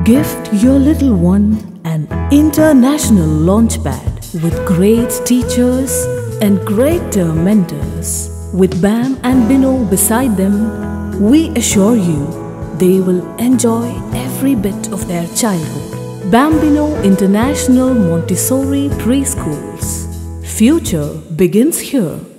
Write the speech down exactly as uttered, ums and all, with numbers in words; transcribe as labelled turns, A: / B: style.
A: Gift your little one an international launchpad with great teachers and greater mentors. With BAM and BINO beside them, we assure you they will enjoy every bit of their childhood. BAMBINO International Montessori Preschools. Future begins here.